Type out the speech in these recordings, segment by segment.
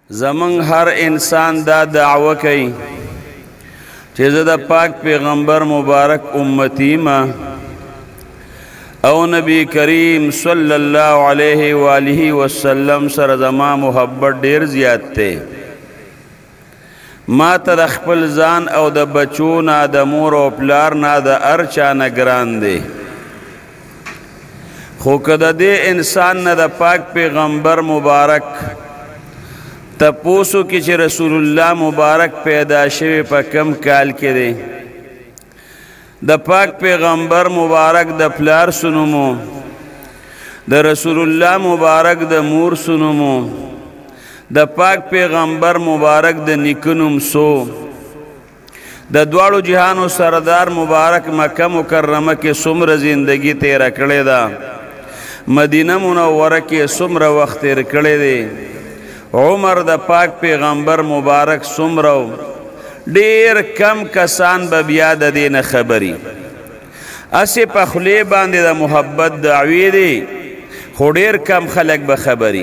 زمن هر انسان دا دعوه کوي چې زه د پاک پیغمبر مبارک امتی ما او نبی کریم صلی الله علیه و آله وسلم سره زما محبت ډیر زیات دی. ما ته د خپل ځان او د بچو نه د مور او پلار نه د هر چا نه ګران دی. خو که د دې انسان نه د پاک پیغمبر مبارک تپوسو کی چې رسول الله مبارک پیدا شوی په کم کال کې دی، د پاک پیغمبر مبارک د پلار سنومو، د رسول الله مبارک د مور سنومو، د پاک پیغمبر مبارک د نیکنوم سو، د دواړو جهانو سردار مبارک مکه مکرمه کې څومره زندگی تیره کړې ده، مدینه منوره کې څومره وخت تیر کړی دی، عمر د پاک پیغمبر مبارک څومره، ډیر کم کسان به بیا د دې نه خبري. اسې په خولې باندې د محبت دعوې دی، خو ډیر کم خلک به خبري.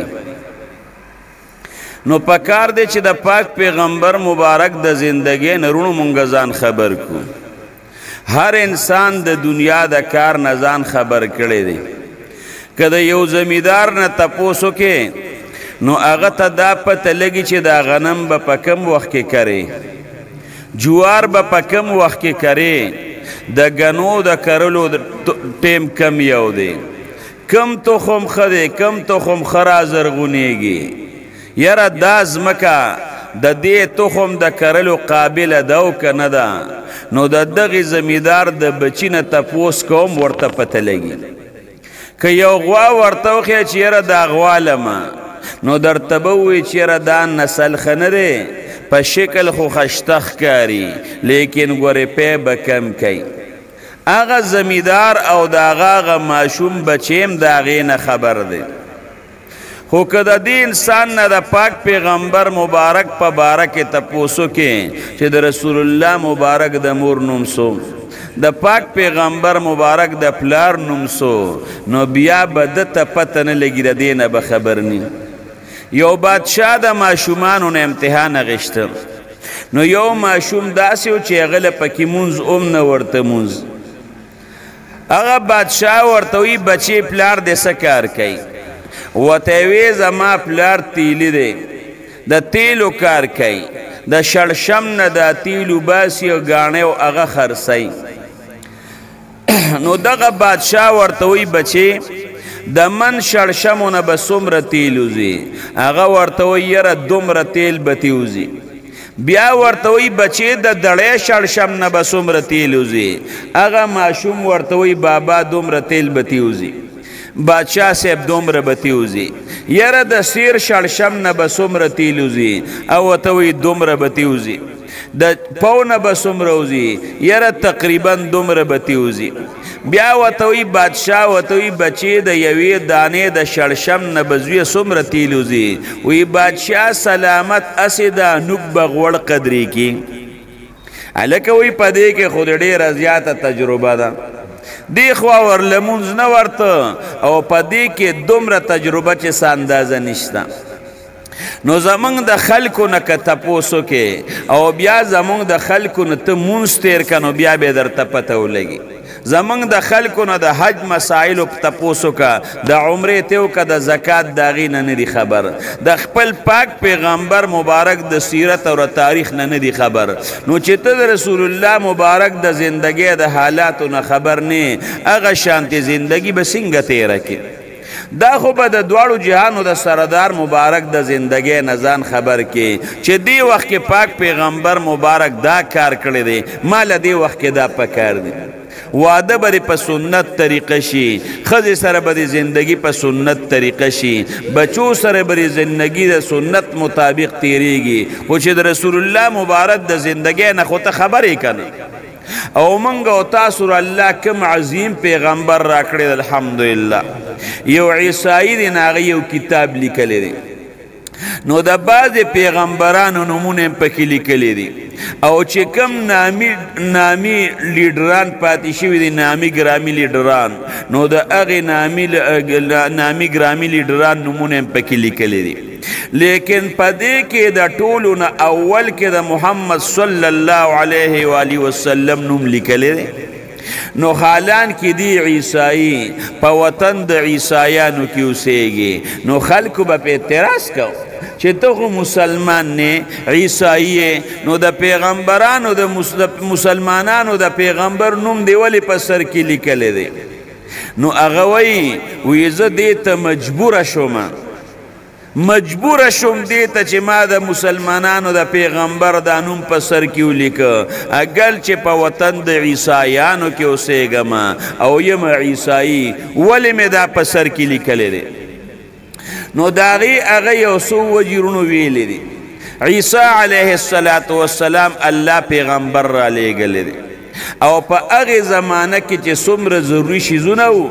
نو پکار دی چې د پاک پیغمبر مبارک د زندګۍ نه رونو مونږ ځان خبر کو. هر انسان د دنیا د کار نه ځان خبر کړی دی. که د یو زمیندار نه تپوسو کې نو هغه ته دا پته لګي چې دا غنم به په کم وخت کې کري، جوار به په کم وخت کې کري، د غنو د کرلو ټیم کم یو دی، کم تخم ښه دی، کم تخم ښه رازرغونېږي. یاره دا ځمکه د دې تخم د کرلو قابله ده او که نه ده، نو د دغې زمیندار د بچي نه تپوس کوم ورته پته لګي. که یو غوا ورته وښیه چې یاره دا غوا لمه، نو درته به ووایي چې یاره دا نسل ښه نه دی، په شکل خو خشته ښکاري لیکن ګورې پی به کم کوي. هغه زمیندار او د هغه ماشوم بچی هم د هغې نه خبر دی. خو که د دې انسان نه د پاک پیغمبر مبارک په باره کې تپوسو کې چې د رسول الله مبارک د مور نوم سو، د پاک پیغمبر مبارک د پلار نوم سو، نو بیا به ده ته پته نه لګي، د دې نه به خبر نی. یو بادشاه د ماشومانو نه امتحان اخیسته، نو یو ماشوم داسې و چې هغه له پکې مونځ هم نه ورته مونځ. هغه بادشاه ورته وایي بچې پلار دې څه کار کوي؟ ورته یې ویې زما پلار تیلي دی، د تیلو کار کوي، د شړشم نه د تیلو باسي او ګاڼې او هغه خرڅوي. نو دغه بادشاه ورته وایي بچې د من شړشمو نه به څومره تیل وځي؟ هغه ورته وایي یاره دومره تیل به تې وځي. بیا ورته وایي بچې د دړی شړشم نه به څومره تیل وځي؟ هغه ماشوم ورته وایي بابا دومره تیل به تې وځي. بادشاه صاحب دومره به تې وځي. یاره د سیر شړشم نه به څومره تیل وځي؟ او ورته وایي دومره به تې وځي. د پو نه به څومره وځي؟ یاره تقریبا دومره به تې وځي. بیا ورته وایي بادشاه ورته وایي بچې د یوې دانې د شړشم نه به زویه څومره تیل وځي؟ وایي بادشاه سلامت هسې دا نوک به غوړ قدرې کي. هلکه وایي په دې کې خو د ډېره زیاته تجربه ده، دې خوا ور لمونځ نه ورته، او په دې کې دومره تجربه چې څه اندازه نشته. نو زمونږ د خلکو نه که تپوسو کې او بیا زمونږ د خلکو نه ته مونځ تیر که، نو بیا به درته پته ولګي. زمونږ د خلکو نه د حج مسایلو تپوسو که، د عمرې تیو که، د زکات د هغې نه نه دي خبر، د خپل پاک پیغمبر مبارک د سیرت او تاریخ نه نه دي خبر. نو چې ته د رسول الله مبارک د زندګۍ د حالاتو نه خبر نه، هغه شانتې زندګي به څنګه تیره کړي؟ دا خو به د دواړو جهانو د سردار مبارک د زندګۍ نه ځان خبر کې چې دې وخت کې پاک پیغمبر مبارک دا کار کړی دی، ما له دې وخت کې دا پکار دی. واده به په سنت طریقه شي، ښځې سره به د زندګي په سنت طریقه شي، بچو سره به د زندګي د سنت مطابق تیریږي. خو چې د رسول الله مبارک د زندګۍ نه خو ته خبر یې که نه. او منګ او تاسو الله کوم عظیم پیغمبر را کړی الحمدلله. یو عیسائی دی، هغه یو کتاب لیکلی دی، نو د بعضې پیغمبرانو نومونه پکې لیکلی دي، او چې کم نامی لیډران پاتې شوي دي، نامی ګرامي لیډران، نو د هغې نامی ګرامي لیډران نومونه پکې لیکلی دي. لیکن پدې کې د ټولو نه اول کې د محمد صلی الله علیه و آله وسلم نوم لیکلی دی نو حالان کې دی عیسائی په وطن د عیسایانو کې اوسېږي نو خلکو به په اعتراض کو چې ته خو مسلمان نه عیسائی نو د پیغمبرانو د مسلمانانو د پیغمبر نوم دی ولې په سر کې لیکلی دی نو هغه وایي زه دې ته مجبوره شوم دې ته چې ما د مسلمانانو د پیغمبر دا نوم په سر کې ولیکه اګل چې په وطن د عیسایانو کې اوسېږم او یم عیسائی ولې مې دا په سر کې لیکلی دی نو د هغې یو څو وجرونو ویلی دي عیسی علیه السلام الله پیغمبر را لیږلی دی او په هغې زمانه کې چې څومره ضروري شیزونه وو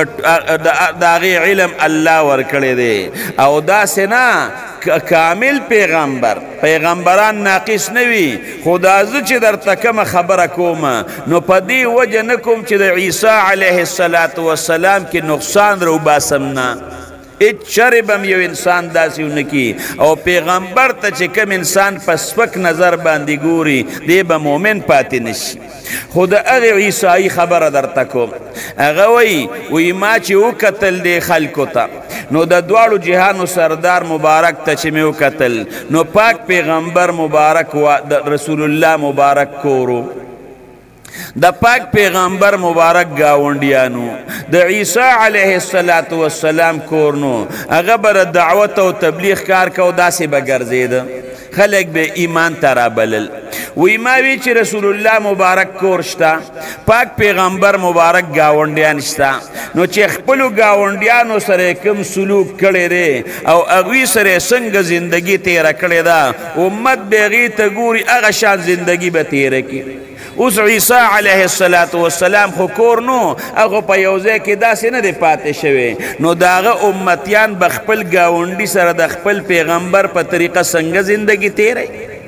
د هغې علم الله ورکړی دی او داسې نه کامل پیغمبران ناقص نه وي خو دا زه چې درته کومه خبره کوم نو په دې وجه نه کوم چې د عیسی علیه السلام کې نقصان روباسم نه هیڅ شر به م یو انسان داسې ونه کي او پیغمبر ته چې کوم انسان په سپک نظر باندې ګوري دی به مؤمن پاتې نشي خو د هغې عیسائی خبره درته کوم هغه وایي ما چې وکتل دی خلکو ته نو د دواړو جهانو سردار مبارک ته چې مې وکتل نو پاک پیغمبر مبارک رسول الله مبارک کورو د پاک پیغمبر مبارک گاونډیانو د عیسی علیه السلام کور نو هغه به دعوت او تبلیغ کار کو داسې به ګرځېده خلک به ایمان ته رابلل وی ما وی چې رسول الله مبارک کور شته پاک پیغمبر مبارک گاونډیان شته نو چې خپلو گاونډیانو سره کوم سلوک کړی دی او هغوی سره څنګه زندگی تیره کړې ده امت به هغې ته ګوري هغه شان زندگی به تیره کړي اوس عیسی علیه السلام خو کور نو هغه په یو ځای کې داسې نه دی پاتې شوی نو د هغه امتیان به خپل ګاونډي سره د خپل پیغمبر په طریقه څنګه زندگی تیری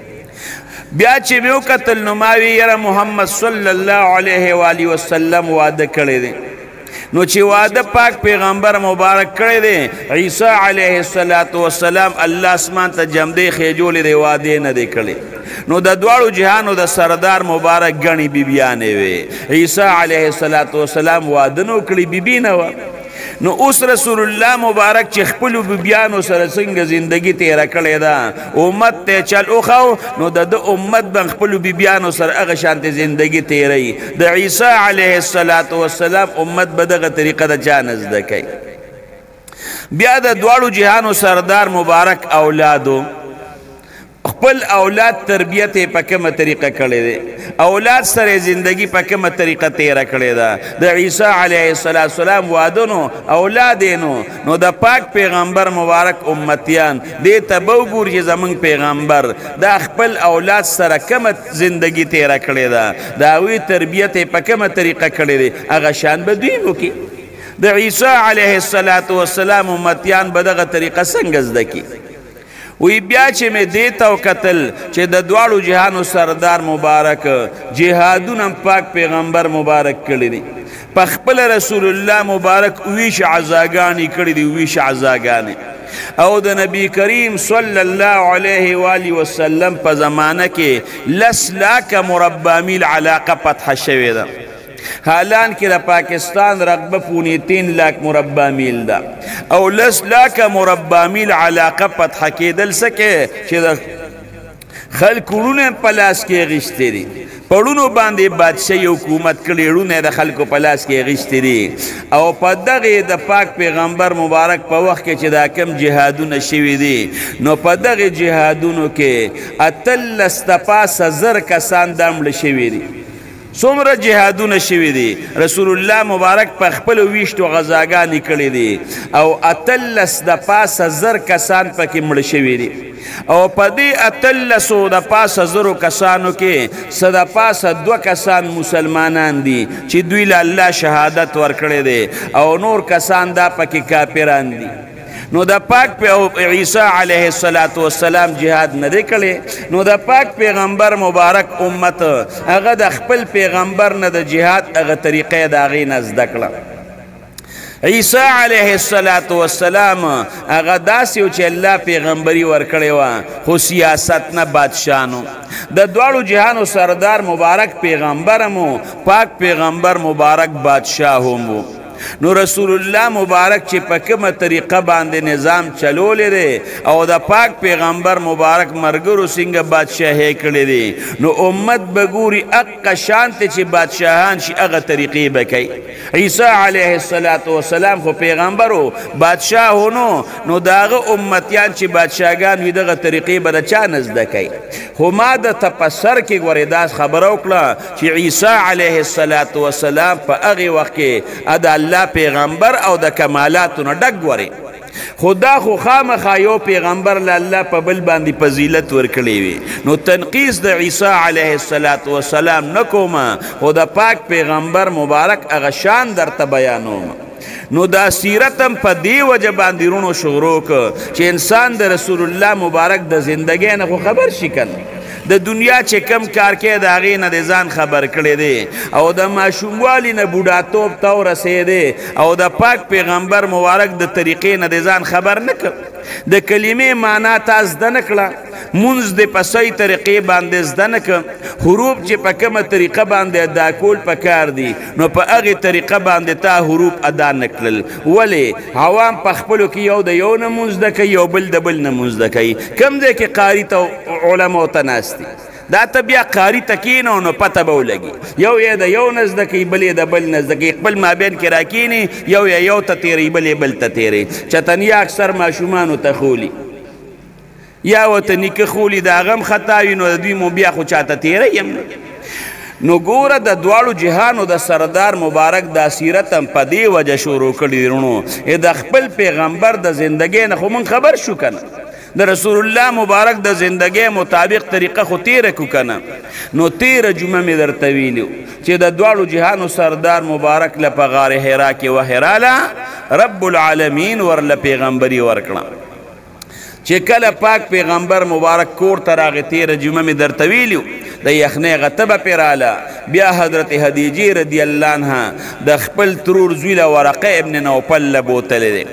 بیا چې مې وکتل نو ما وی یاره محمد صلی الله علیه و آله وسلم واده کړی دی نو چې واده پاک پیغمبر مبارک کړی دی عیسی علیه السلام الله اسمان ته جمدې خېجولې دی واده نه دی کړی نو د دواړو جهانو د سردار مبارک ګڼې بیبیانې وې عیسی علیه السلام واده نو کړی بیبي نه وه نو اوس رسول الله مبارک چې خپلو بیبیانو سره څنګه زندگی تیره کړې ده امت ته چل وښو نو د امت به خپلو بیبیانو سره هغه شانتې زندگی تیروي د عیسی علیه السلام امت به دغه طریقه د چا نه زده کوي بیا د دواړو جهانو سردار مبارک اولادو خپل اولاد تربیت په کومه طریقه کړی دی اولاد سره زندگی په کومه طریقه تیره کړې ده د عیسی علیه السلام واده نو اولاد نو د پاک پیغمبر مبارک امتیان دې ته به وګوري چې زموږ پیغمبر د خپل اولاد سره کومه زندگی تیره کړې ده د هغوی تربیت په کومه طریقه کړی دی هغه شان به دوی وکړي د عیسی علیه السلام امتیان به دغه طریقه څنګه زده کړي وی بیا چې مې دې ته وکتل چې د دواړو جهانو سردار مبارک جهادونه پاک پیغمبر مبارک کړي دي په خپل رسول الله مبارک ویش عزاګانې کړي دي ویش عزاګانې او د نبی کریم صلی الله علیه و آله وسلم په زمانه کې 10 لاکه مربع میل علاقه فتح شوې ده حالان کې د پاکستان رقبه 3 لاک مربع میل ده او 10 لاکه مربع میل علاقه فتح کېدل څه کې چې د خلکو ړونه په لاس کې اخیستې دي په ړونو باندې بادشاهي حکومت کړې ړونه د خلکو په لاس کې اخیستې دي او په دغې د پاک پیغمبر مبارک په وخت کې چې دا کم جهادونه شوي دي نو په دغې جهادونو کې 18 د پاسه 1000 کسان دا مړه شوي دي څومره جهادونه شوي دي رسول الله مبارک په خپلو ویشتو غزاګانې کړي دي او 18 د پاسه 1000 کسان پکې مړه شوي دي او په دې 18 د پاسه 1000 کسانو کې څه د پاسه 2 کسان مسلمانان دي چې دوی له الله شهادت ورکړی دی او نور کسان دا پکې کافران دي نو د پاک عیسی علیه السلام جهاد نه دی کړی نو د پاک پیغمبر مبارک امت هغه د خپل پیغمبر نه د جهاد هغه طریقې د هغې نه زده کړه عیسی علیه السلام هغه داسې و چې الله پیغمبري ورکړې وه خو سیاست نه بادشاه نو د دواړو جهانو سردار مبارک پیغمبر هم و پاک پیغمبر مبارک بادشاه هم و نو رسول الله مبارک چې په کومه طریقه باندې نظام چلولی دی او د پاک پیغمبر مبارک مرګرو څنګه بادشاهي کړی دی نو امت به ګوري هغه شانتې چې بادشاهان شي هغه طریقې به کوي عیسی علیه السلام خو پیغمبر و بادشاه نو د هغه امتیان چې بادشاهګان وي دغه طریقې به د چا نه زده کوي خو ما د تپسر کې ګورې داس خبره وکړه چې عیسی علیه السلام په هغې وخت کې د الله پیغمبر او د کمالاتو نه ډک ګورې خدا خو خامخا یو پیغمبر له الله په بل باندې فضیلت ورکړی وي نو تنقیص د عیسی علیه السلام نه کومه خو د پاک پیغمبر مبارک هغه شان درته بیانوم نو دا سیرت هم په دې وجه باندې رونو شروع کړ چې انسان د رسول الله مبارک د زندګۍ نه خو خبر شي کنه د دنیا چې کم کار کې د هغې نه د ځان خبر کړی دی او د ماشوموالي نه بوډاتوب ته ورسېدی او د پاک پیغمبر مبارک د طریقې نه د ځان خبر نه کړ د کلمې معنا تا زده نه کړه مونځ دې په صحیح طریقې باندې زده نه کړه حروف چې په کومه طریقه باندې ادا کول پکار دي نو په هغې طریقه باندې تا حروف ادا نه کړل ولې عوام په خپلو کې یو د یو نه مونځ زده کوي یو بل د بل نه مونځ زده کوي کوم ځای کې قاري ته علماو ته ناست دي دا ته بیا قاري ته کښېنو نو پته به ولګي یو یې د یو نه زده کوي بل یې د بل نه زده کوي خپل مابین کې راکښېني یو یې یو ته تېروي بل یې بل ته تېروي چتنیا اکثر ماشومانو ته خولي یا ورته نیکه خولي د هغه هم خطا وي نو د دوی مو بیا خو چاته تېروي هم نو ګوره د دواړو جهانو د سردار مبارک دا سیرت هم په دې وجه شروع کړي دي رونو د خپل پیغمبر د زندګۍ نه خو موږ خبر شو که نه د رسول الله مبارک د زندګۍ مطابق طریقه خو تیره کو کنه نو تیره جمعه مې درته ویلي چې د دواړو جهانو سردار مبارک له په غار حرا کې وحراله رب العالمین ورله پیغمبري ورکړه چې کله پاک پیغمبر مبارک کور ته راغی تیره جمعه مې درته ویلي د یخنۍ غته به پرې راله بیا حضرت خدیجې رضی الله عنها د خپل ترور زوی له ورقه ابن نوفل له بوتلی دی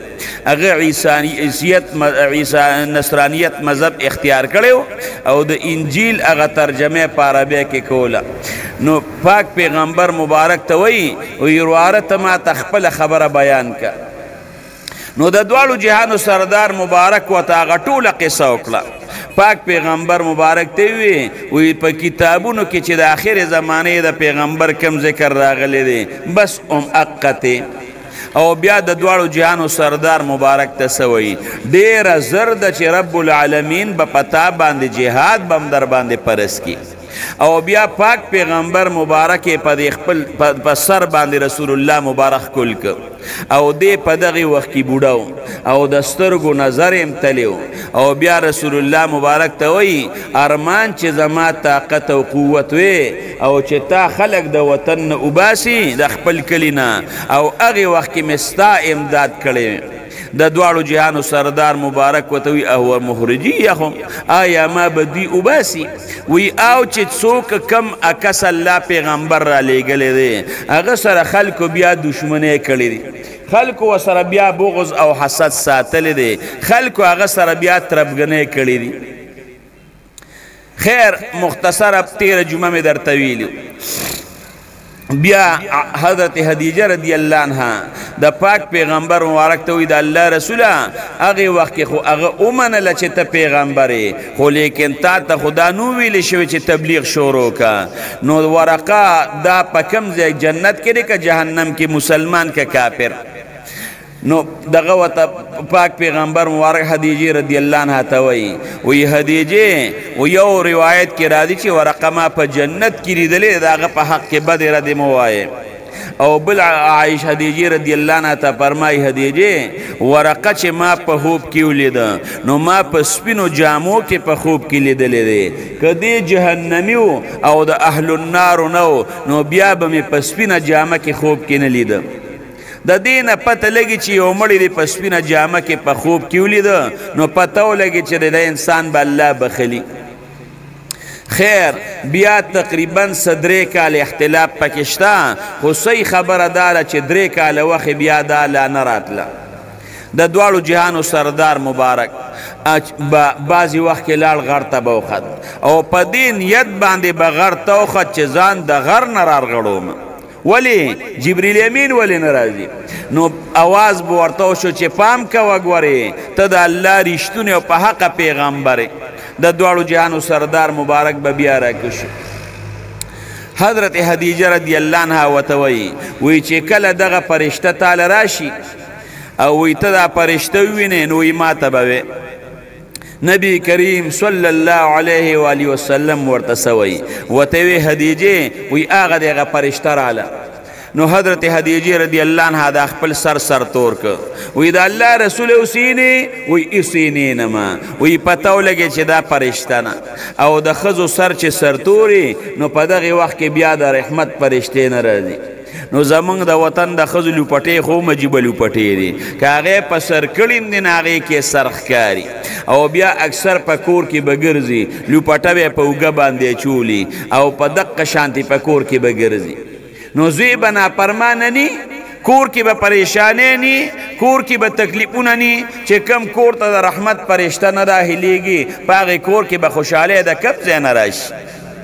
هغه نصرانیت مذهب اختیار کړی او د انجیل هغه ترجمه په عربی کې کوله نو پاک پیغمبر مبارک ته وایي ورواره ته ما ته خپله خبره بیان که نو د دواړو جهانو سردار مبارک ورته هغه ټوله قصه وکړه پاک پیغمبر مبارک ته وی په کتابونو کې چې د آخر زمانې د پیغمبر کم ذکر راغلی دی بس مؤقته او بیا د دواړو جهانو سردار مبارک ته څه وایي ډېره زر ده چې رب العالمین به په تا باندې جهاد به هم در باندې فرض کي او بیا پاک پیغمبر مبارک په خپل په سر باندې رسول الله مبارک کول که او دی په دغه وخت کې بوډا او د سترګو نظر یې تلی او بیا رسول الله مبارک ته وایي ارمان چې زما طاقت او قوت وی او چې تا خلق د وطن نه وباسي د خپل کلي نه او هغې وخت کې مې ستا امداد کړی د دواړو جهانو سردار مبارک ورته وی اهو مخرجیهم آیا ما به دوی وباسي وی او چې څوک کم عکس الله پیغمبر را لیږلی دی هغه سره خلکو بیا دشمنۍ کړې دي خلکو ورسره بیا بغض او حسد ساتلی دی خلکو هغه سره بیا تربګنۍ کړې دي خیر مختصره تیره جمعه مې درته ویلي بیا حضرت خدیجه رضی الله عنها د پاک پیغمبر مبارک ته وی د الله رسوله هغې وخت کې خو هغه ومنله چې ته پیغمبر یې خو لیکن تا ته خو دا نو ویلی شوی چې تبلیغ شروع که نو ورقه دا په کوم ځای جنت کې دی که جهنم کې مسلمان که کافر نو دغه ورته پاک پیغمبر مبارک خدیجې رضی الله عنها ته وایي وی خدیجې و یو روایت کې راځي چې ورقه ما په جنت کې لیدلې د هغه په حق کې بدې ردې مه وایې او بل عایشه خدیجې رضی الله عنها ته فرمایي خدیجې ورقه چې ما په خوب کې ولیده نو ما په سپینو جامو کې په خوب کې لیدلی دی که دې جهنمي و او د اهل النارو نه نو بیا به مې په سپینه جامه کې خوب کې نه لیده د دې نه پته لګي چې یو مړی دی په سپینه جامه کې په خوب کې ولیده نو پته ولګي چې د انسان به الله بخلي خیر بیا تقریبا صدرې کال اختلاف پکشتا خو صحیح خبره داره چې 3 کال وخت بیا دا لا نه راتله د دواړو جهانو سردار مبارک بعضې وخت کې لاړ غر ته به وخت او په دې نیت باندې به غر ته وخت چې ځان د غر نه رارغړوم ولی جبریل امین ولی ناراضي نو आवाज به ورته وشو چې پام کوه ګورې ته د الله رښتونی او په حقه پیغمبر د دواړو جهانو سردار مبارک به بیا راکشو حضرت خدیجه رضی الله عنها ورته وی چې کله دغه فرشته تاله راشي او وی ته دا فرشته ووینې نو وی ما ته به نبی کریم صلی الله علیه و آله وسلم ورته سوی وته وی خدیجه وی هغه دغه فرشته رااله نو حضرت خدیجه رضی الله عنها د خپل سر تور ک وی د الله رسول حسینی وی حسینی نما وی پتاو لګی چې دا فرشته نه او د خزو سر چې سر توري نو په دغه وخت کې بیا د رحمت فرشته نه راځي نو زمونږ د وطن د خزو لوپټې خو مجیب لوپټې دي که هغې په سر کړیم دي نو هغې کې سر ښکاري او بیا اکثر په کور کې به ګرځي لوپټه به په اوږه باندې چولي او په دقه شانتې په کور کې به ګرځي نو زوی به نافرمانه ني کور کې به پریشانې ني کور کې به تکلیفونه ني چې کم کور ته د رحمت فرشته نه داخلېږي په هغې کور کې به خوشحالۍ د کم ځای نه راشي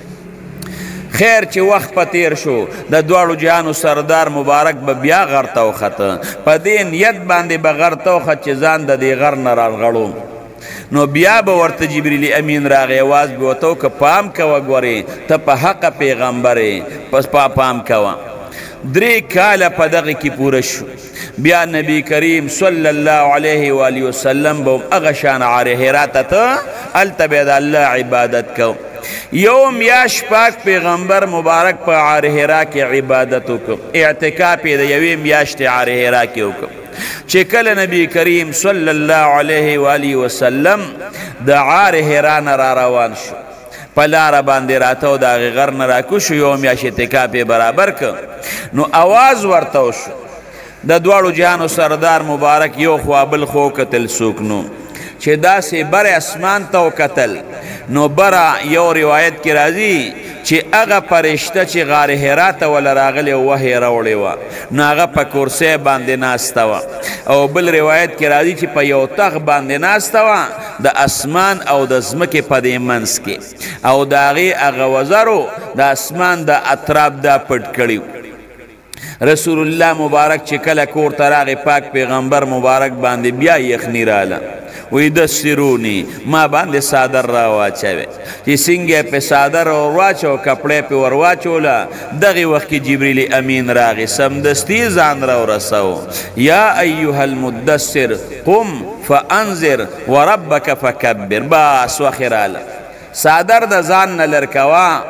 خیر چې وخت په تیر شو د دواړو جهانو سردار مبارک به بیا غر ته وخته په دې نیت باندې به غر ته وخت چې ځان د دې غر نه رالغړو نو بیا به ورته جبریل امین راغی اواز به ورته که پام کوه ګورې ته په حقه پیغمبرې پس پام کوه 3 کاله په دغه کې پوره شو بیا نبی کریم صلی الله علیه و آله وسلم به هغه شان غار حرا ته هلته به د الله عبادت کو یو میاشت پاک پیغمبر مبارک په غار حرا کې عبادت وکړ اعتکاف یې د یوې میاشتې غار حرا کې وکړ چې کله نبی کریم صلی الله علیه و آله وسلم د غار حرا نه را روان شو په لاره باندې راته او د هغې غر نه راکوشو یو میاشت اعتکاف یې برابر کړ نو اواز ورته وشو د دواړو جهانو سردار مبارک یو خوا بل خو کتل څوک نو چې داسې بر اسمان ته وکتل نو بره یو روایت کې راځي چې هغه فرشته چې غار حرا ته وله راغلې وحی راوړې وه نو هغه په کرسۍ باندې ناسته وه او بل روایت کې راځي چې په یو تخ باندې ناسته وه د اسمان او د ځمکې په دې منځ کې او د هغې هغه وزرو د اسمان د اطراف دا پټ کړي رسول الله مبارک چې کله کور ته راغی پاک پیغمبر مبارک باندې بیا یخني راله وی دسترونی ما باندې صادر را واچوي چې څنګه په صادر ور واچو کپڑے په ور واچولا دغه وخت کې جبرئیل امین راغی سمدستی ځان را ورسو یا ایها المدثر قم فانذر وربك فكبر باس وخراله صادر د ځان نه لرکوا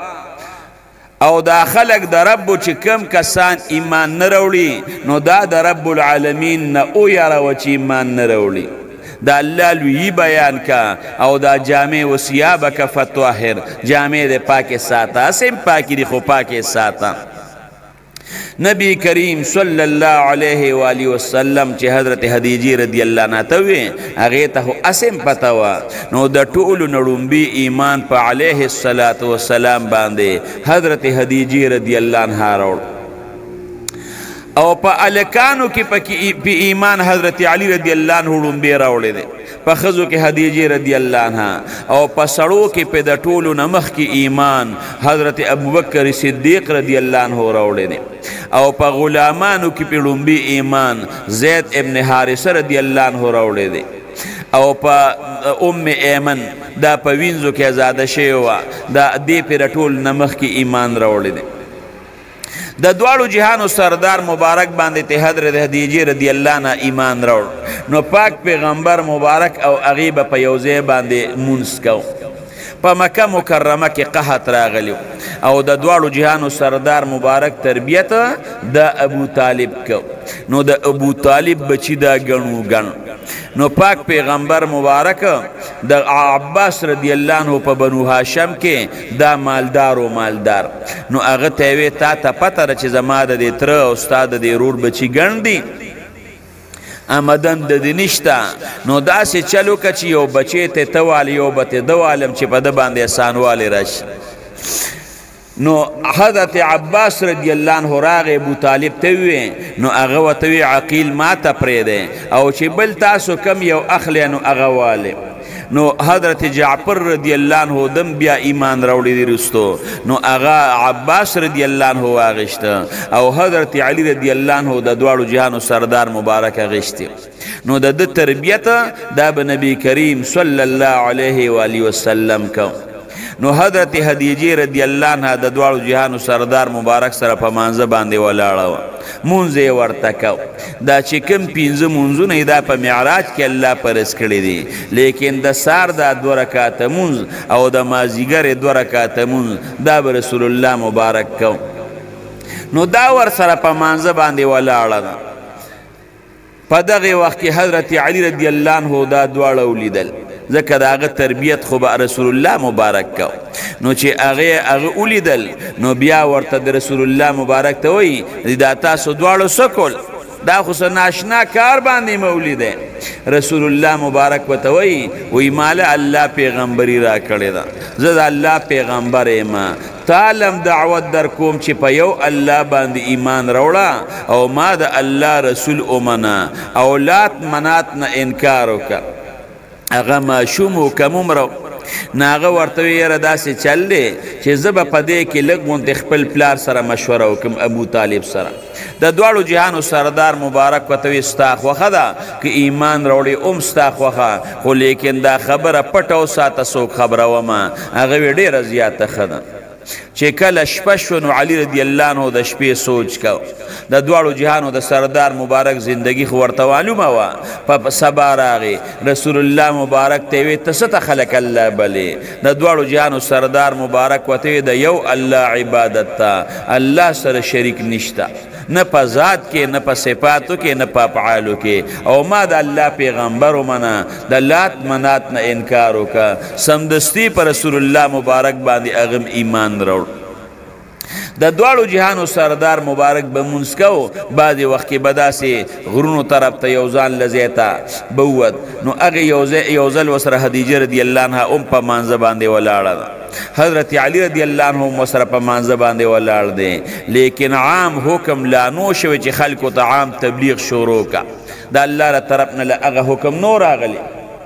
او دا خلق د رب چې کم کسان ایمان نه راوړي نو دا د رب العالمین نه او یاره و چې ایمان نه راوړي دا الله لوی بیان کا او دا جامع و ثيابک فطهر جامع د پاک ساته سم پاکی دی خو پاک ساته نبی کریم صلی الله علیه و آله وسلم چې حضرت خدیجه رضی الله عنها ته وی هغه ته اسم پتا و نو د ټولو نړومبي ایمان په علیه الصلاۃ والسلام باندې حضرت خدیجه رضی الله عنها راوړ او په الکانو کې په ایمان حضرت علی رضی الله عنه لومبي راوړی دی په خزو کې خدیجه رضی الله عنها او په سړو کې په د ټولو نمخ کې ایمان حضرت ابوبکر صدیق رضی الله عنه راوړی دی او په غلامانو کې په لومبي ایمان زید ابن حارثه رضی الله عنه راوړی دی او په ام ایمن دا په وینځو کې آزاده شوی وه دا دې په ټول نمخ کې ایمان راوړی دی د دواړو جهانو سردار مبارک باندې ته حضرت خدیجه رضی الله عنها ایمان راوړ نو پاک پیغمبر مبارک او هغې به په یو ځای باندې مونځ کو په مکه مکرمه کې قحط راغلی او د دواړو جهانو سردار مبارک تربیت د ابو طالب کو نو د ابو طالب بچی دا ګڼو ګڼ نو پاک پیغمبر مبارک د عباس رضی الله عنه په بنو هاشم کې دا مالدار او مالدار نو هغه ته وی تا ته پته ده چې زما د دې تره او ستا د دې ورور بچي ګڼ دي آمدن د دې نشته نو داسې چلو که چې یو بچی ته ته والي یو به ته ده والم چې په ده باندې اسانوالی راشي نو حضرت عباس رضی اللہ عنہ راغ ابو طالب تیوی نو اغا تیوی عقیل ما تا پریده او چی بل تاسو کم یو اخلی نو اغا والی نو حضرت جعفر رضی اللہ عنہ دم بیا ایمان روڑی دی رستو نو اغا عباس رضی اللہ عنہ آغشتا او حضرت علی رضی اللہ عنہ دا دوارو جہانو سردار مبارک آغشتی نو دا تربیت دا بنبی کریم صلی اللہ علیہ وآلہ وسلم کو نو حضرت خدیجه رضی اللہ عنہ د دوالو جهانو سردار مبارک سره په مانزه باندې ولاړه مونځ ورته کو دا چې کوم پنځه مونځونه دا په معراج کې الله پرس کړی دي لیکن د سار دا 2 رکعات مونځ او د مازیګر 2 رکعات مونځ دا رسول الله مبارک کو نو دا ور سره په مانزه باندې ولاړه په دغه وخت کې حضرت علی رضی اللہ عنہ دا دواړه ولیدل ځکه د هغه تربیت خو به رسول الله مبارک کو نو چې هغه ولیدل نو بیا ورته د رسول الله مبارک ته وایي دا تاسو دواړو څه کول دا خو څه ناشنا کار باندې مولیده رسول الله مبارک ورته وایي ماله الله پیغمبري را کړې ده زه د الله پیغمبر یم تعلم دعوت در کوم چې په یو الله باندې ایمان راوړه او ما د الله رسول اومنه او لات منات نه انکار وکړه اغا ماشوم و کموم رو ناغه ورتوی یره داسې چل دی چې زه به په دې کې لږ غوندې خپل پلار سره مشوره وکړم ابو طالب سره د دواړو جهانو سردار مبارک ورته ستا خوښه ده که ایمان راوړې ستا خوښه خو لیکن دا خبره پټه وساته څوک خبرومه هغه وی ډېره زیاته ښه ده چې کله شپه شو نو علی رضی اللہ عنہ د شپې سوچ کو د دواړو جهانو د سردار مبارک زندگی خو ورته معلومه وه په سبا راغی رسول الله مبارک ته وی ته څه ته خلک الله بلې د دواړو جهانو سردار مبارک ورته د یو الله عبادت ته الله سره شریک نشته نه په ذات کې نه په صفاتو کې نه په افعالو کې او ما د الله پیغمبر ومنه د لات منات نه انکار وکړه سمدستی پر رسول الله مبارک باندې اغم ایمان راوړ د دواړو جهانو سردار مبارک به مونځ کو بعضې وخت کې به داسې غرونو طرف ته یو ځان لځی ته بوت نو هغې یو ځل ورسره خدیجه رضی الله عنها په مانځه باندې ولاړه ده حضرت علی رضی اللہ عنہ مسره په مانځه باندې ولاړ دی لیکن عام حکم لا نو شوی چې خلکو ته عام تبلیغ شروع کا د الله له طرف نه هغه حکم نو راغلی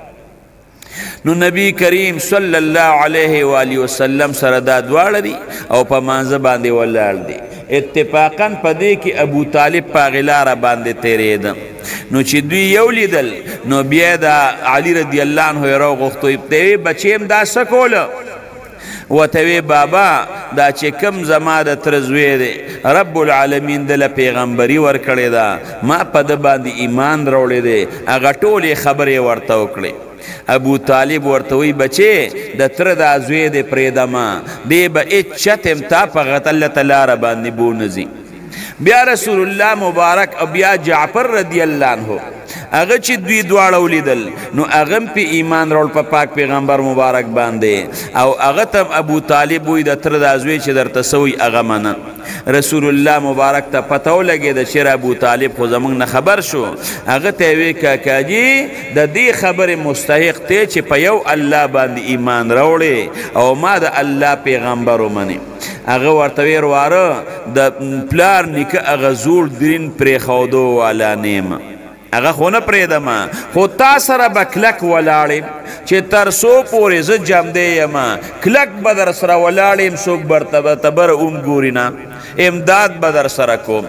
نو نبی کریم صلی الله علیه و آله وسلم سره دا دواړه دي او په مانځه باندې ولاړ دي اتفاقا په دې کې ابو طالب په هغې لاره باندې تېرېده نو چې دوی یو لیدل نو بیا د علی رضی الله عنه یې راوغوښتو ته یې بچیم دا څه کوله وتوی بابا دا چې کم زما د تره زوی دی رب العالمین دله پیغمبري ورکړې ده ما په ده باندې ایمان راوړی دی هغه ټولې خبرې ورته وکړې ابو طالب ورته وی بچې د تره دا زوی دی پرېږدمه دی به هېڅ چتم تا په غلطه لاره باندې بونځي بیا رسول الله مبارک او بیا جعفر رضی الله عنه هغه چې دوی دواړه ولیدل نو هغه هم پې ایمان راوړ په پاک پیغمبر مبارک باندې او هغه ته هم ابو طالب وی د تره دا زوی چې درته څه وی هغه منه رسول الله مبارک ته پته ولګېده چې ابو طالب خو زموږ نه خبر شو هغه ته یې وی کاکاجي د دې خبرې مستحق دی چې په یو الله باندې ایمان راوړې او ما د الله پیغمبر ومنې هغه ورته وی ورواره د پلار نیکه هغه زوړ درین پرېښودو والا نیم هغه خو نه پرېږدمه خو تا سره به کلک ولاړ چې تر څو پورې زه جمدی یم کلک به در سره ولاړ یم څوک برته بره اوم ګوري نه امداد به در سره کوم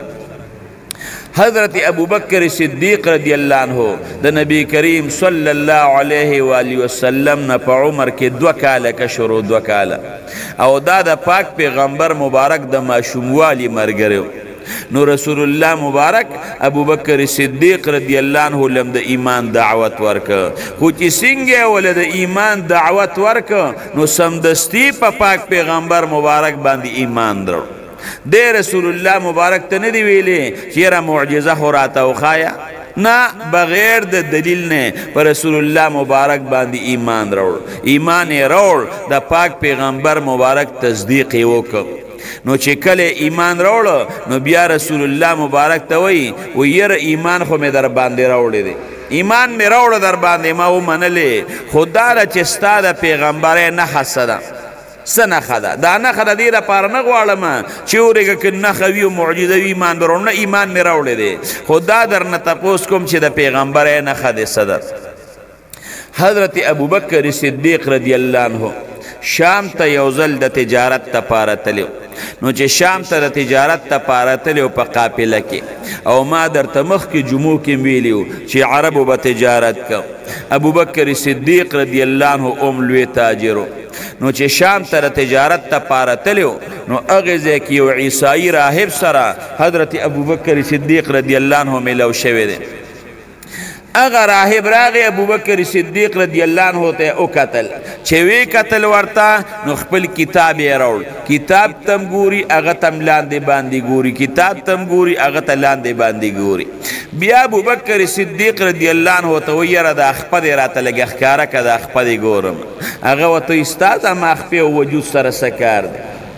حضرت ابو بکر صدیق رضی اللہ عنہ د نبی کریم صلی اللہ علیہ وآلہ وسلم نه په عمر کې 2 کاله کشر 2 کاله او دا د پاک پیغمبر مبارک د ماشوموالي ملګری نو رسول الله مبارک ابو بکر صدیق رضی اللہ عنہ لم د ایمان دعوت ورک خو چې څنګه ول د ایمان دعوت ورک نو سمدستی په پاک پیغمبر مبارک باندې ایمان درو د رسول الله مبارک ته نه دی ویلې چې یاره معجزه خو راته وښایه نه بغیر د دلیل نه پر رسول الله مبارک باندې ایمان راوړ ایمان یې راوړ د پاک پیغمبر مبارک تصدیق یې وکړ نو چې کله ایمان راوړ نو بیا رسول الله مبارک ته وایي یاره ایمان خو مې در باندې راوړی دی ایمان مې راوړه در باندې ما ومنلې خو دا ده چې ستا د پیغمبرۍ نښه څه ده څه نښه ده دا نښه د دې لپاره نه غواړم چې اورېږه که نښه وي او معجزه وي ایمان به راوړم نه ایمان مې راوړی دی خو دا درنه تپوس کوم چې د پیغمبر نښه دې څه ده حضرت ابوبکر صدیق رضی الله عنه شام ته یو ځل د تجارت دپاره تللی نو چې شام ته د تجارت دپاره تللی په قافله کې او ما درته مخکې جمعو کې ویلي وو چې عربو به تجارت کو ابوبکر صدیق رضی الله عنه ام لوی تاجر نو چې شام ته د تجارت دپاره تللی نو هغې ځای کې یو عیسایي راهب سره حضرت ابوبکر صدیق رضی الله عنه میلو شوی دی اغه راهب راغی ابوبکر صدیق رضی الله عنه ته او قتل چې وی قتل ورته نو خپل کتاب یې راوړ کتاب تم ګوري هغه تم لاندې باندې ګوري کتاب تم ګوري هغه ته لاندې باندې ګوري بیا ابوبکر صدیق رضی الله عنه ته وی یاره د خپه دې راته لږ ښکاره که د خپه دې ګورم هغه ورته وی ستا زما خپې او وجود سره څه کار دی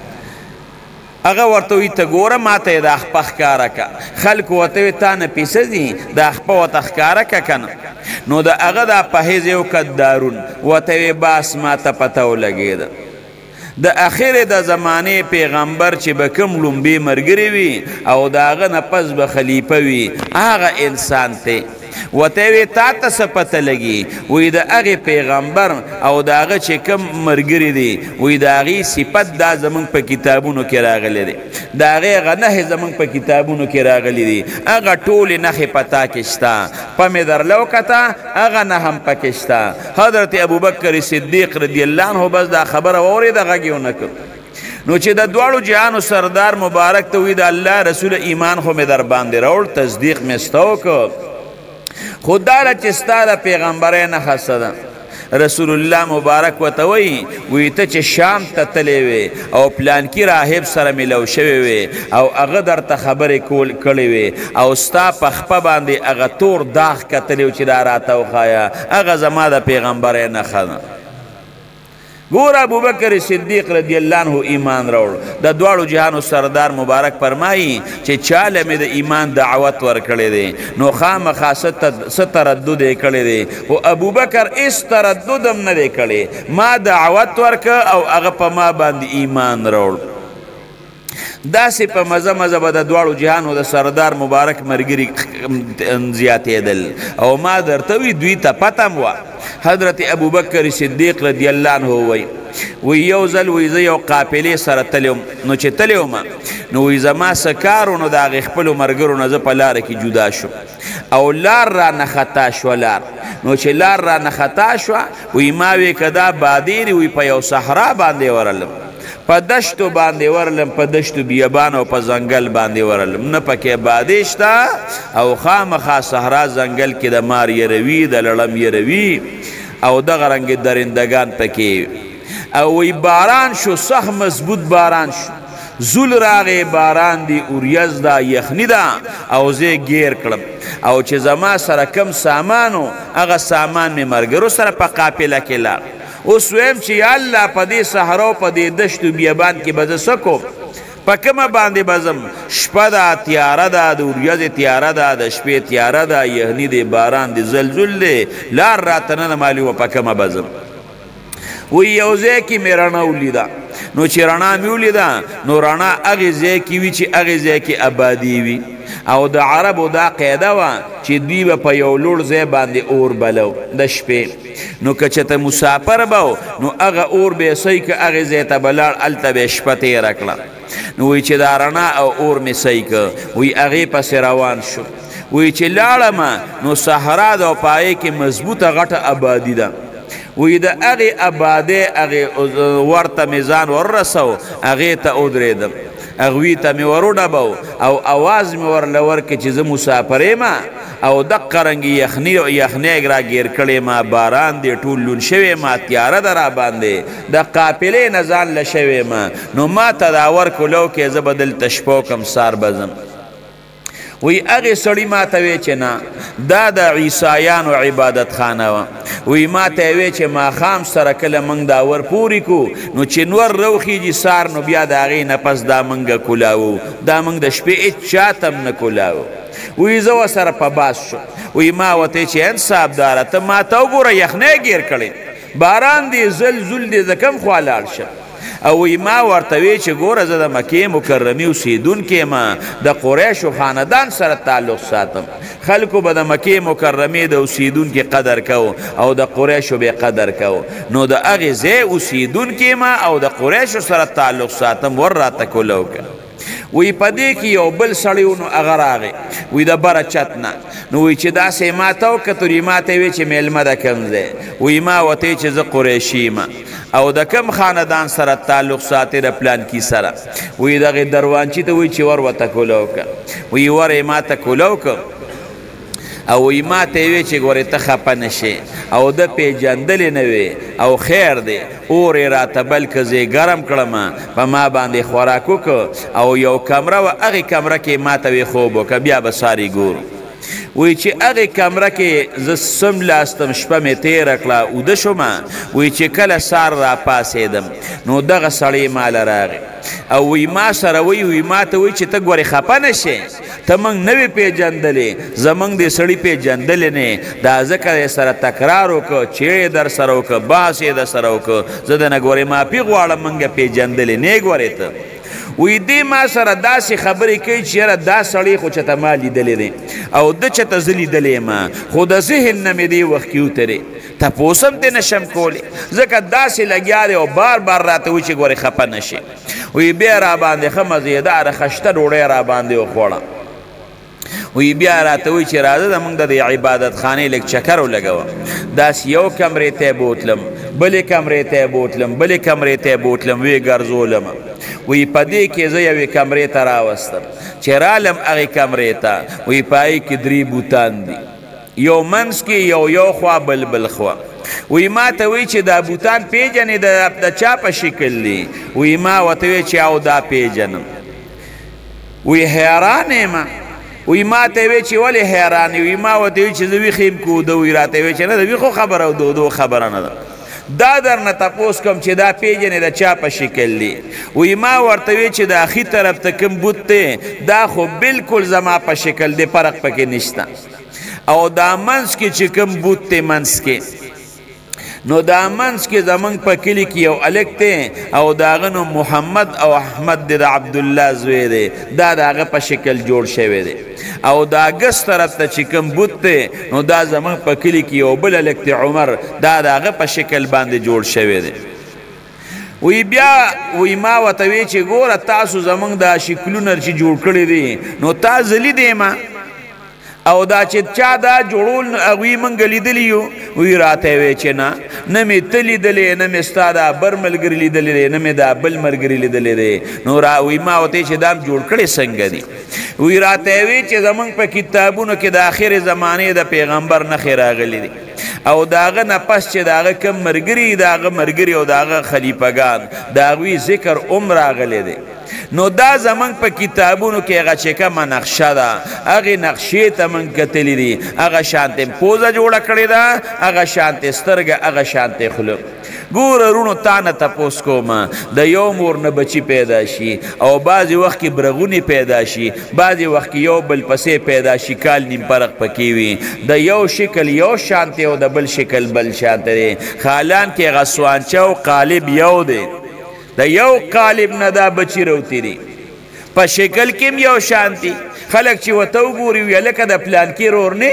هغه ورته وی ته ګوره ما ته یې دا خپه ښکاره که خلکو ورته وی تا نه پیسه ځي دا خپه ورته ښکاره که که نه نو د هغه دا پهیز یو کدارون ورته وی باس ما ته پته ولګېده د اخر د زمانې پیغمبر چې به کوم لومبې ملګري وي او د هغه نه پس به خلیفه وي هغه انسان ته وته وی تا ته څه پته لګي وی د هغې پیغمبر او د هغه چې کوم ملګري دي وی د هغې صفت دا زموږ په کتابونو کې راغلی دی د هغې هغه نښې زموږ په کتابونو کې راغلی دي هغه ټولې نښې په تا کې شته په مې درله وکته هغه نه هم پکې شته حضرت ابوبکر صدیق رضی الله عنه بس دا خبره واورېده غږ یې ونه کړ نو چې د دواړو جهانو سردار مبارک ته وی د الله رسول ایمان خو مې در باندې راوړ تصدیق مې ستا وکړ خو دا ده چې ستا د پیغمبرۍ نښه څه ده رسول الله مبارک ورته وی ته چې شام ته تللی وې او پلانکي راهب سره میلو شوی وې او هغه درته خبرې کړې وې او ستا په خپه باندې هغه تور داغ کتلی و چې دا راته وښایه هغه زما د پیغمبرۍ نښه ده ګوره ابوبکر صدیق رضی الله عنه ایمان راوړ د دواړو جهانو سردار مبارک فرمایي چې چاله مې د ایمان دعوت ورکړی دی نو خامخا څه تردد یې کړی دی خو ابوبکر هېڅ تردد هم نه دی کړی ما دعوت ورکړه او هغه په ما باندې ایمان راوړ داسې په مزه مزه به د دواړو جهانو د سردار مبارک ملګري زیاتېدل او ما درته وي دوی ته پته هم وه حضرت ابوبکر صدیق رضی الله عنه وی یو ځل وی زه یو قافلې سره تللی وم نو چې تللی وم نو وی زما څه کار و نو د هغې خپلو ملګرو نه زه په لاره کې جدا شوم او لار رانه خطا شوه لار نو چې لار رانه خطا شوه وی ما وی که دا بادیري وی په یو صحرا باندې ورلم په دشتو باندې ورلم په دشتو بیابان او په ځنګل باندې ورلم نه پکې بادې شته او خامخا صحرا ځنګل کې د مار یروي د لړم یروي او دغه رنګې درندگان پکې او وی باران شو سخت مضبوط باران شو زول راغې باران دی اوریز دا یخنی ده او زه گیر کړم او چې زما سره کم سامانو هغه سامان مې ملګرو سره په قافله کې لاړ اوس ویم چې یا الله په دې صحرا په دې دشتو بیابان کې به زه څه کوم په کومه باندې به ځم شپه ده تیاره ده د وریځې تیاره ده د شپې تیاره ده یخني دی باران دی زلزل دی لار راته نه معلومه په کومه به ځم وی یو ځای کې مې رڼا ولیده نو چې رڼا مې ولیده نو رڼا هغې ځای کې وي چې هغې ځای کې آبادي وي او د عربو دا قاعده وه چې دوی به په یو لوړ ځای باندې اور بلو د شپې نو که چېرته مسافر به نو هغه اور به یې صحیح که هغې ځای ته به لاړ هلته به یې شپه تېره کړه نو وی چې دا رڼا او اور مې صحیح که وی هغې پسې روان شو وی چې لاړم نو صحرا ده او په هغې کې مضبوطه غټه آبادي ده وی د هغې آبادۍ هغې ورته مې ځان وررسو هغې ته ودرېدم هغوی ته مې ورودبو او اواز مې ورله ورکړې چې زه مسافر یم او دقه رنګې یخنۍ را ګیر کړې ما باران دی ټول لون شوی ما تیاره ده را باندې د قافلې نه ځان له شوی ما نو ما ته دا ورکولو کې زه به دلته شپه وکړم سار به ځم وی هغې سړي ما ته وی چې نه دا د عیسایانو عبادت خانه وه وی ما ته وی چې ماښام سره کله موږ دا ور پورې کړو نو چې نور روخیږي سار نو بیا د هغې نه پس دا موږ کولاوو دا موږ د شپې هېڅ چاته هم نه کولاوو وی زه ورسره په باس شو وی ما ورته چې انصافداره ته ما ته وګوره یخنۍ ګیر کړې باران دی زلزل دی زه کوم خوا لاړ شه او وی ما ورته وی چې ګوره زه د مکې مکرمې اوسېدونکی یم د قریشو خاندان سره تعلق ساتم خلکو به د مکې مکرمې د اوسېدونکي قدر کو او د قریشو بې قدر کو نو د هغې ځای اوسېدونکی یم او د قریشو سره تعلق ساتم ور راته کولو که وی په دې کې یو بل سړی و نو هغه راغی وی د بره چت نه نو وی چې داسې ما ته وکتل وی ما ته وی چې میلمه د کوم ځای وی ما ورته چې زه قریشي یم او د کوم خاندان سره تعلق ساتي د پلانکي سره وی دغې دروانچي ته وی چې ور ورته کوله وکړه وی ور یې ما ته کوله وکړه او وی ما ته وی چې ګورې ته خفه نشې او د پیژندلې نه وې او خیر دی اور یې راته بل که زه ګرم کړم په ما باندې خوراک وکړه او یو کمره وه هغې کمره کې ما ته وی خوب وکړه بیا به ساري ګورو وی چې هغې کمره کې زه څملاستم شپه مې تېره کړه اوده شومه وی چې کله سار را پاسېدم نو دغه سړی ماله راغی او وی ما سره وی ما ته وی چې ته ګورې خفه نه شې ته موږ نه وې پېژندلې زموږ دې سړي پېژندلې نه دا ځکه یې سره تکرار وکړه چیړې در سره وکړه بحث یې در سره وکړه زه د نه ګورې معافي غواړم موږ یې پېژندلې نه ګورې ته وی دې ما سره داسې خبرې کوي چې یاره دا سړی خو چېته ما لیدلی دی او ده چېته زه لیدلی یم خو د ذهن نه مې دې وخت کې وترې تپوس هم دې نشم کولی ځکه داسې لګیا دی او بار بار راته وایي چې ګورې خفه نه شي وی بیا را باندې ښه مزېداره خشته ډوډۍ را باندې وخوړه وی بیا راته وایي چې راځه زموږ د دې عبادت خانې لږ چکر ولګوه داسې یو کمرې ته یې بوتلم بلې کمرې ته یې بوتلم بلې کمرې ته یې بوتلم ویې ګرځولم وی په دې کې زه یوې کمرې ته راوستم چې رالم هغې کمرې ته وی په هغې کې 3 بوتان دي یو منځ کې یو خوا بل خوا وی ما ته وی چې دا بوتان پیژنې د چا په شکل دي وی ما ورته وی چې او دا پیژنم وی حیران یم وی ما ته وی چې ولې حیران وی ما ورته وی چې زه ویښ یم که اوده وی راته وی چې نه د ویښو خبره او د اودو خبره نه ده دا در نه تپوس کوم چې دا پیژنې د چا په شکل دی وی ما ورته وی چې د اخي طرف ته کوم بوت دی دا خو بالکل زما په شکل دی فرق پکې نشته او دا منځ کې چې کوم بوت دی منځ کې نو دا منځ کې زمونږ په کلي کې یو هلک دی او د هغه نوم محمد او احمد دی د عبدالله زوی دی دا د هغه په شکل جوړ شوی دی او دا ګس طرف ته چې کوم بوت دی نو دا زمونږ په کلي کې یو بل هلک دی عمر دا د هغه په شکل باندې جوړ شوی دی وی بیا وی ما ورته وی چې ګوره تاسو زمونږ دا شکلونه چې جوړ کړي دي نو تا زه لیدی ما او دا چې چا دا جوړول هغوی موږ لیدلی یو وی راته وی چې نه مې ته لیدلی نه مې ستا دا بر ملګري لیدلی دی نه مې دا بل ملګري لیدلی دی نو وی ما ورته چې دا جوړ کړی څنګه دي وی راته وی چې زموږ په کتابونو کې د آخر زمانې د پیغمبر نښې راغلی دي او د هغه نه پس چې د هغه کوم ملګري د هغه ملګري او د هغه خلیفګان د هغوی ذکر هم راغلی دی نو دا زمونږ په کتابونو کې هغه چې کومه نقشه ده هغې نقشې ته موږ کتلي دي هغه شانتې پوزه جوړه کړې ده هغه شانتې سترګه هغه شانتې خوله ګوره رونو تا نه تپوس کوم د یو مور نه بچي پیدا شي او بعضې وخت کې برغونې پیدا شي بعضې وخت کې یو بل پسې پیدا شي کال نیم فرق پکې وي د یو شکل یو شانتې او د بل شکل بل شانتې دی خالان کې هغه سوانچه او قالب یو دی د یو قالب نه دا بچی روتی دي په شکل کې هم یو شانتي خلک چې ورته وګوري وي هلکه د پلانکي رور نه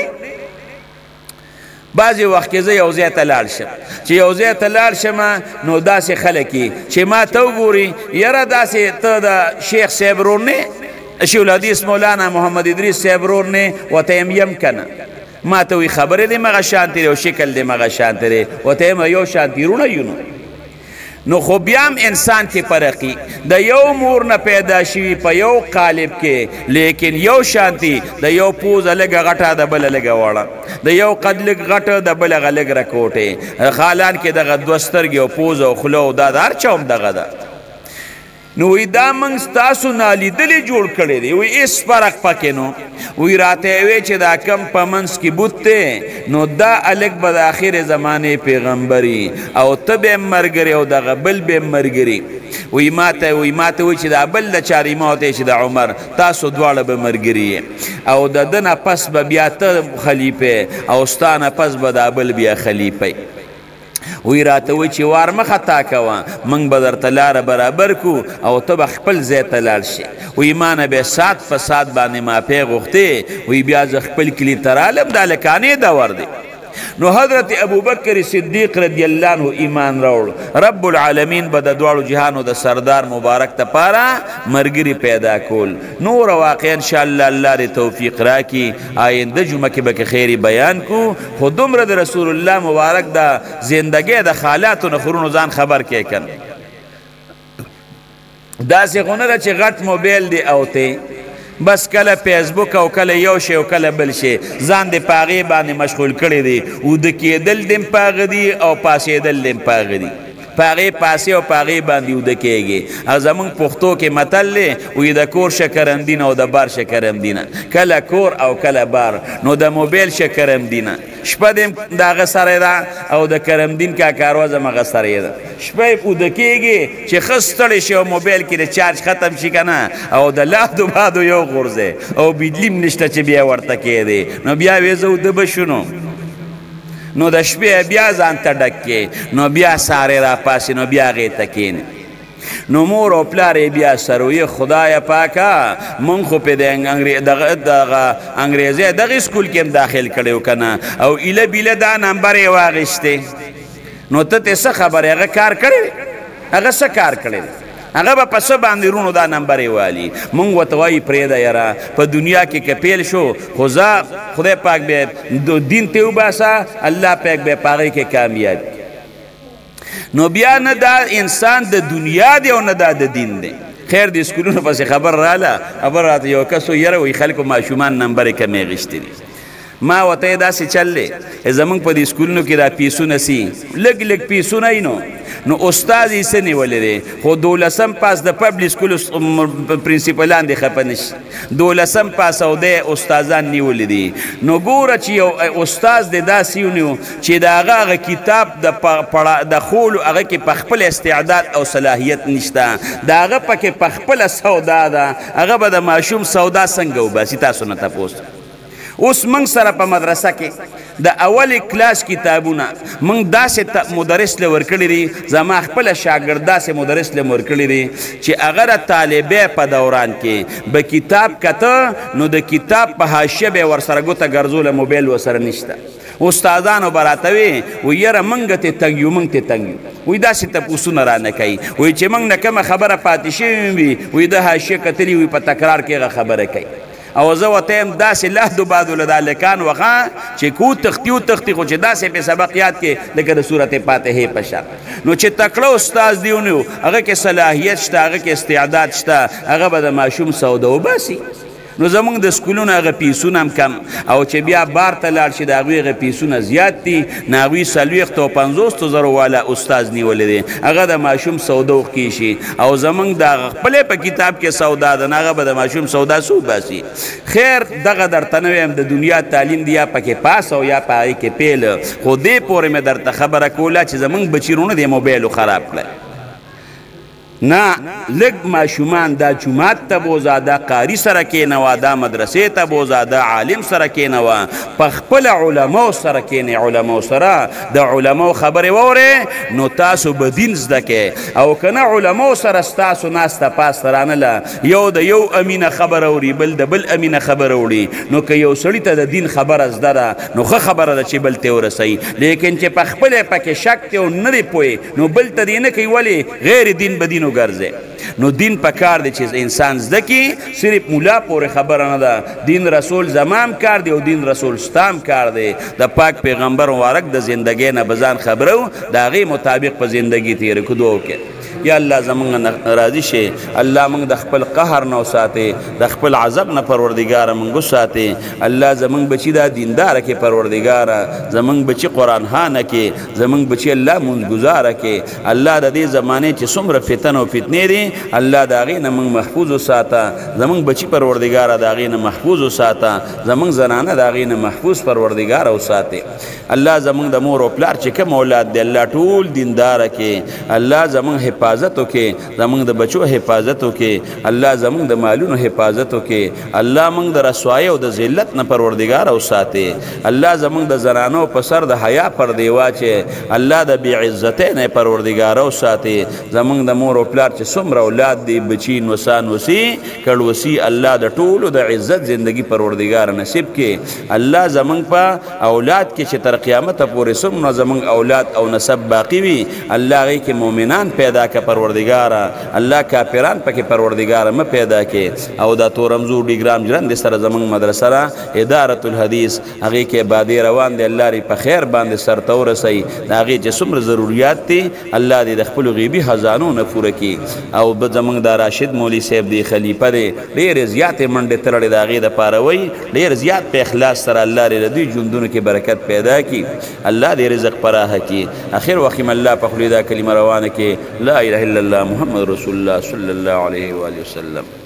بعضې وخت کې زه یو ځای ته لاړ شم چې یو ځای ته لاړ شم نو داسې خلک چې ما ته وګوري یاره داسې ته د شیخ صاحب رور نه شیخ الحدیث مولانا محمد ادریس صاحب رور نه ورته یم کنه ما ته وی خبرې دی مغه شانتې دی او شکل دی مغه شانتې دی ورته یم یو شانتي رونه یو نو خو بیا هم انسان کې فرقي د یو مور نه پیدا شوي په یو قالب کې لیکن یو شانتي د یو پوزه لږه غټه د بله لږه وړه د یو قد لږ غټه د بله هغه لږ رکوټې خالان کې دغه دوه سترګې او پوزه او خوله او دا د هر چا هم دغه ده نو وی دا موږ ستاسو نالیدلې جوړ کړی دی وی هېڅ فرق پکې نو وی راته وی چې دا کم په منځ کې بوت دی نو دا هلک به د آخر زمانې پیغمبري او ته به هم ملګري او دغه بل به هم ملګري وی ماته وی چې دا بل د چارې ما ورته چې د عمر تاسو دواړه به ملګري او د ده نه پس به بیا ته خلیفه او ستا نه پس به دا بل بیا خلیفه وی راته وی چې وار مه خطا کوه موږ به درته لاره برابر کو او ته به خپل ځای ته لاړ شي. وی ما نه بیا سات په سات باندې مافی غوښتې. وی بیا زه خپل کلي ته رالم دا لکانې دور دی. نو حضرت ابوبکر صدیق رضی اللہ عنہ ایمان راوړ. رب العالمین به د دواړو جهانو د سردار مبارک تپاره مرګري پیدا کول. نور واقع انشاءالله الله دې توفیق راکړي. آینده جمعه کې به خیری بیان کو. خو دومره د رسول الله مبارک د زندګۍ د حالاتو نه خورونو ځان خبر کې کن. داسې خو نه ده چې غټ موبایل دی او ته بس کله فیسبوک او کله یو شی او کله بل شی ځان د پاغې باندې مشغول کړی دی. اوده کېدل دم پاغه دی او پاسېدل دم پاغه دی. پاغې پاسې او پاغې باندې اوده کېږي. او زمونږ پښتو کې متل دی وایي د کور شکرم دینه او د بار شکرم دینه. کله کور او کله بار. نو د موبایل شکرم دینه شپه دې د هغه سره ده او د کرمدین کاکاروا زم هغه سره ده. شپه اوده کېږي چې ښه ستړی شي او موبایل کې د چارج ختم شي که نه او د لادو بادو یو غورځی او بجلی م نشته چې بیا ورته کېدی. نو بیا وې زه اوده به شو نو د شپې بیا ځان ته ډک کې نو بیا سارې را پاسې نو بیا هغې ته کښېنې. نو مور او پلار یې بیا سره ویې خدایه پاکه مونږ خو پې دغه انګریزی دغې سکول کې هم داخل کړی و که نه او ایله بیله دا نمبر یې واخیستی. نو ته ته څه خبرې هغه کار کړی دی هغه څه کار کړی دی هغه به په څه باندې رونو دا نمبر یې والي. مونږ ورته وایي پرېږده یاره په دنیا کې که پیل شو خو زه خدای پاک بیا دین ته وباسه الله پاک بیا په هغې کې کامیاب. نو بیا نه دا انسان د دنیا دی او نه دا د دین دی. خیر د سکولونو پسې خبر راله خبر راته یو کس یاره وایي خلکو ماشومان نمبر یې کمې اخیستي دي. ما ورته یې داسې چل دی زمونږ په دې سکولونو کې دا پیسونه سي لږ لږ پیسونه یي نو استاد یې څه نیولی دی خو 12 پاس د پبلیک سکول پرنسپلان دې خفه نه شي 12 پاس او دی استادان نیولی دي. نو ګوره چې یو استاد دې داسې ونیو چې د هغه کتاب د خولو هغه کې په خپل استعداد او صلاحیت نشته د هغه پکې په خپله سودا ده هغه به د ماشوم سودا څنګه وباسي تاسو نه تپوس. اوس موږ سره په مدرسه کې د اول کلاس کتابونه موږ داسې مدرس له ورکړي دي زما خپله شاګرد داسې مدرس له ورکړي دي چې هغه د طالبې په دوران کې به کتاب کته نو د کتاب په حاشیه به یې ورسره ګوته ګرځوله موبایل ورسره نشته. استادانو به راته وی یاره موږ ته تنګ یو موږ ته تنګ یو وی داسې تپوسونه رانه کوي وی چې موږ نه کومه خبره پاتې شوې وي وی د حاشیه کتلي وي په تکرار کې هغه خبره کوي. او زه ورته یم داسې لهدو بادو له دا هلکان وخه چې کو تختی و تختی خو چې داسې پې سبق یاد کې لکه د صورت فاتحې په شان. نو چې تکړه استاز دی ونیو هغه کې صلاحیت شته هغه کې استعداد شته هغه به د ماشوم سوده وباسي. نو زمونږ د سکولونو هغه پیسونه هم کم او چې بیا بار ته لاړ شي د هغوی هغه پیسونه زیات دي نه هغوی 40 او 50 زره والا استاز نیولی دی هغه د ماشوم سوده وکړي شي او زمونږ د خپلې په کتاب کې سودا ده نه هغه به د ماشوم سودا څه وباسي. خیر دغه درته نه ویم د دنیا تعلیم دی یا پکې پاس او یا په هغې کې پیل خو دې پورې مې درته خبره کوله چې زمونږ بچي رونه د موبایلو خراب کړی. نه لږ ماشومان دا جومات ته بوځه دا قاري سره کېنوه دا مدرسې ته بوځه دا عالم سره کېنوه په خپله علماو سره کېنئ علماو سره د علماو خبرې واورئ نو تاسو به دین زده کوئ او که نه علماو سره ستاسو ناسته پاسته رانله یو د یو امینه خبره اوري بل د بل امینه خبره وړي نو که یو سړي ته د دین خبره زده ده نو ښه خبره ده چې بل ته ورسوي لیکن چې په خپله پکې شک دی او نه دی پوهې نو بل ته دې نه کوي ولې غیر دین به دین ګرځي. نو دین په کار دی چې انسان زده کی صرف مولا پورې خبره نه ده دین رسول زمام کار دی او دین رسول ستام کار دی د پاک پیغمبر مبارک د زندګۍ نه به ځان خبرو د هغې مطابق په زندګي تېره کدو وکړي. یا الله زمونږ نه راضي شي الله موږ د خپل قهر نه وساتې د خپل عذاب نه پروردګاره موږ وساتې. الله زمونږ بچي دا دینداره کې پروردګاره زمونږ بچي قرآن خانه کې زمونږ بچي الله مونځګزاره کې الله د دې زمانې چې څومره فتن او فتنې دي الله د هغې نه موږ محفوظ وساته زمونږ بچي پروردګاره د هغې نه محفوظ وساته زمونږ زنانه د هغې نه محفوظ پروردګاره وساتې. الله زمونږ د مور او پلار چې کوم اولاد دی الله ټول دینداره کې الله زمونږ حفاظت وکې زمونږ د بچو حفاظت وکې الله زمونږ د مالونو حفاظت وکې الله موږ د رسوایی او د ذلت نه پروردګار او ساتې الله زمونږ د زنانو په سر د حیا پردې واچې الله د بې عزتۍ نه پروردګار او ساتې زمونږ د مور او پلار چې څومره اولاد دی بچي نوسان وسی کړوسی الله د ټولو د عزت زندگی پروردگار نصیب کې الله زمونږ په اولاد کې چې تر قیامت پورې څومره زمونږ اولاد او نسب باقی وي الله هغې کې مؤمنان پیدا که پروردگاره الله کافران پکې پروردگاره مه پیدا کې او دا تورمزو ډیګرام جرند سره زمونږ مدرسه را ادارة الحدیث هغې کې عبادې روان دی الله ری په خیر باندې سرته ورسوي د هغې چې څومره ضروریات دي الله دې د خپلو غیبي خزانو نه پوره کړي او زمونږ دا راشد مولوي صاحب دی خلیفه دی ډېرې زیاتې منډې تړلې د هغې دپاره وایي ډېر زیات په اخلاص سره الله دې د دوی ژوندونو کې برکت پیدا کړي الله دې رزق پراخه کړي اخر وخت الله په خولې دا کلمه روانه کې لا اله الا الله محمد رسول الله صلی الله علیه و آله وسلم